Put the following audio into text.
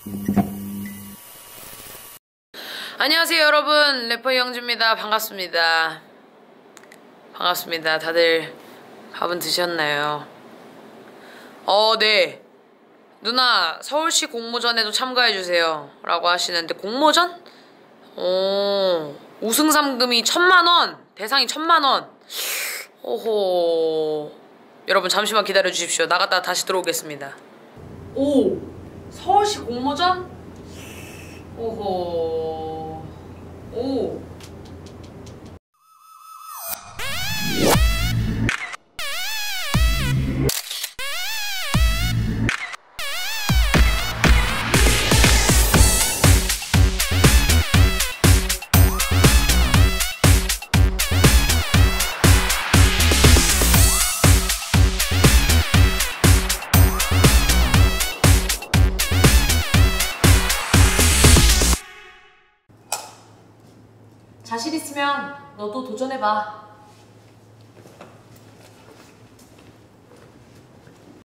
안녕하세요 여러분, 래퍼 이영주입니다. 반갑습니다. 반갑습니다. 다들 밥은 드셨나요? 네. 누나 서울시 공모전에도 참가해주세요 라고 하시는데, 공모전? 우승 상금이 1000만원, 대상이 1000만원. 오호. 여러분 잠시만 기다려주십시오. 나갔다가 다시 들어오겠습니다. 오! 서울시 공모전? 오호. 오. 자신 있으면 너도 도전해봐.